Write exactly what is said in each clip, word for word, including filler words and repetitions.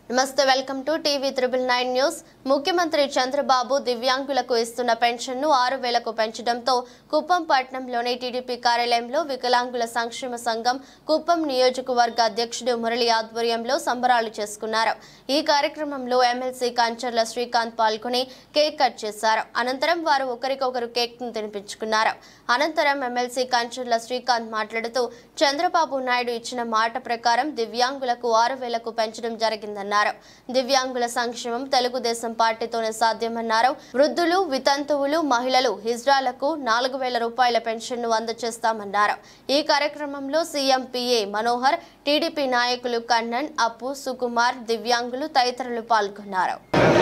నమస్తే welcome to TV triple nine news. ముఖ్యమంత్రి చంద్రబాబు దివ్యాంగులకు ఇస్తున్న పెన్షన్ను ఆరు వేలకు పెంచడంతో కుప్పం పట్టణంలోని టీడీపీ కార్యాలయంలో వికలాంగుల సంక్షేమ సంఘం కుప్పం నియోజకవర్గ అధ్యక్షుడు మురళి ఆధ్వర్యంలో సంబరాలు చేసుకున్నారు। ఈ కార్యక్రమంలో ఎమ్మెల్సీ కంచర్ల శ్రీకాంత్ పాల్గొని కేక్ కట్ చేశారు। అనంతరం వారు ఒకరికొకరు కేక్ ను తినిపించుకున్నారు। అనంతరం ఎమ్మెల్సీ కంచర్ల శ్రీకాంత్ మాట్లాడుతూ చంద్రబాబు నాయుడు ఇచ్చిన మాట ప్రకారం దివ్యాంగులకు ఆరు వేలకు పెంచడం జరిగిందన్నారు। దివ్యాంగుల సంక్షేమం తెలుగుదేశం పార్టీతోనే సాధ్యమన్నారు। వృద్ధులు, వితంతువులు, మహిళలు, హిజ్రాలకు నాలుగు వేల రూపాయల పెన్షన్ ను అందజేస్తామన్నారు। ఈ కార్యక్రమంలో సీఎం పిఏ మనోహర్, టీడీపీ నాయకులు కన్నన్, అప్పు, సుకుమార్, దివ్యాంగులు తదితరులు పాల్గొన్నారు।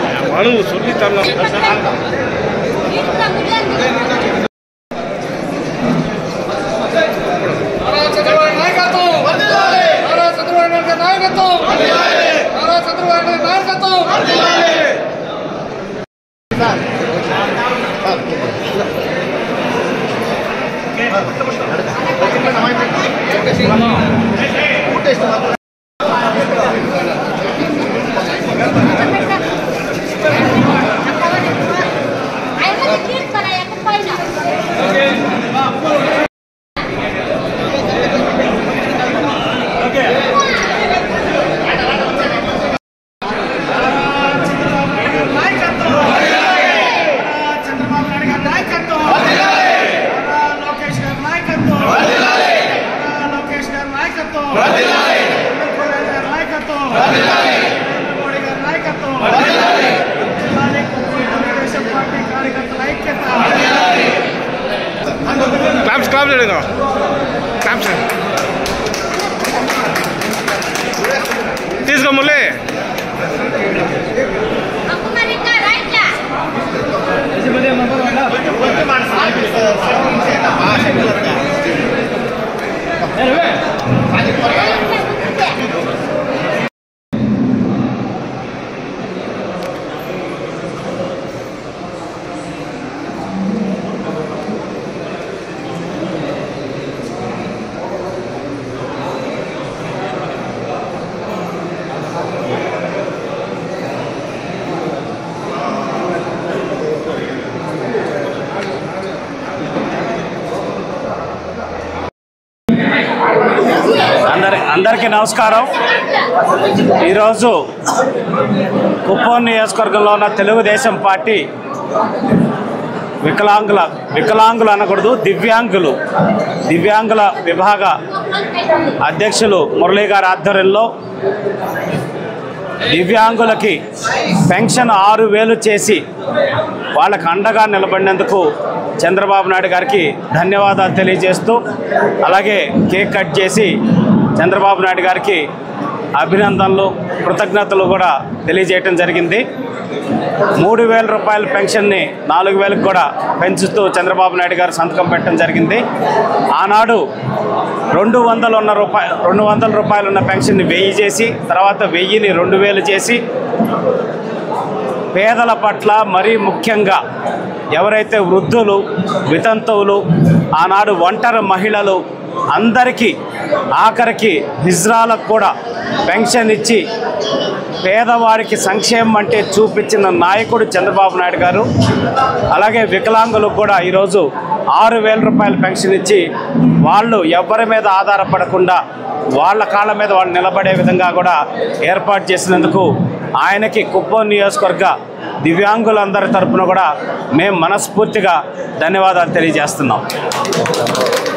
Claps, claps, लेना। Claps। तीस का मुल्ले। आपको मेरे का राइट क्या? इसे मुझे नंबर वाला। बोलते मार साल भी सर से ना बाहर से लगा। अरे आज पर అందరికీ నమస్కారం। ఈరోజు కుప్పం నియోజకవర్గంలో ఉన్న తెలుగుదేశం పార్టీ వికలాంగుల వికలాంగులు అనకూడదు దివ్యాంగులు దివ్యాంగుల విభాగ అధ్యక్షులు మురళి గారి ఆధ్వర్యంలో దివ్యాంగులకి పెన్షన్ ఆరు వేలు చేసి వాళ్ళకు అండగా నిలబడినందుకు చంద్రబాబు నాయుడు గారికి ధన్యవాదాలు తెలియజేస్తూ అలాగే కేక్ కట్ చేసి చంద్రబాబు నాయుడు గారికి అభినందనలు కృతజ్ఞతలు కూడా తెలియజేయటం జరిగింది। మూడు వేల రూపాయల పెన్షన్ని నాలుగు వేలకు కూడా పెంచుతూ చంద్రబాబు నాయుడు గారు సంతకం పెట్టడం జరిగింది। ఆనాడు రెండు వందలు ఉన్న రూపాయ రెండు వందల రూపాయలు ఉన్న పెన్షన్ని వెయ్యి చేసి తర్వాత వెయ్యిని రెండు వేలు చేసి పేదల పట్ల మరీ ముఖ్యంగా ఎవరైతే వృద్ధులు, వితంతువులు, ఆనాడు ఒంటరి మహిళలు అందరికీ ఆఖరికి హిజ్రాలకు కూడా పెన్షన్ ఇచ్చి పేదవారికి సంక్షేమం అంటే చూపించిన నాయకుడు చంద్రబాబు నాయుడు గారు। అలాగే వికలాంగులకు కూడా ఈరోజు ఆరు వేల రూపాయల పెన్షన్ ఇచ్చి వాళ్ళు ఎవరి మీద ఆధారపడకుండా వాళ్ళ కాళ్ళ మీద వాళ్ళు నిలబడే విధంగా కూడా ఏర్పాటు చేసినందుకు ఆయనకి కుప్పం నియోజకవర్గ దివ్యాంగులందరి తరపున కూడా మేము మనస్ఫూర్తిగా ధన్యవాదాలు తెలియజేస్తున్నాం।